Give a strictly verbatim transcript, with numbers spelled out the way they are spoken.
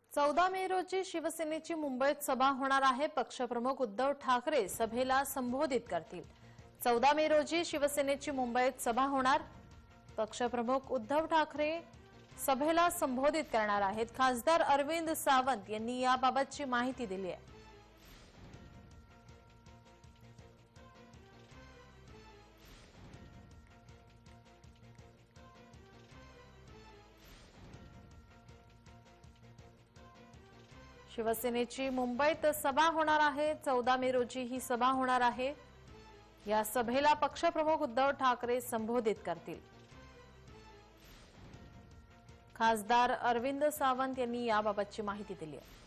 चौदा मे रोजी शिवसेनेची मुंबईत सभा होणार आहे। पक्षप्रमुख उद्धव ठाकरे सभेला संबोधित करतील। चौदा मे रोजी शिवसेनेची मुंबईत सभा होणार। पक्षप्रमुख उद्धव ठाकरे सभेला संबोधित करणार आहेत। खासदार अरविंद सावंत यांनी याबाबतची माहिती दिली आहे। शिवसेनेची मुंबईत सभा होणार आहे। चौदा मे रोजी ही सभा होणार आहे। या सभेला पक्षप्रमुख उद्धव ठाकरे संबोधित करतील। खासदार अरविंद सावंत यांनी याबाबतची माहिती दिली आहे।